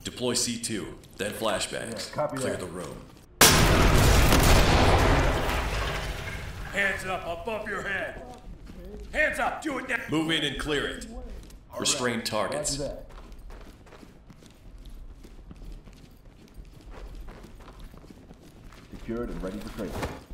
Deploy C2, then flashbangs. Yeah, copy Clear that. the room. Hands up above your head. Hands up, do it now. Move in and clear it. Restrain targets. Roger that. Secured and ready for training.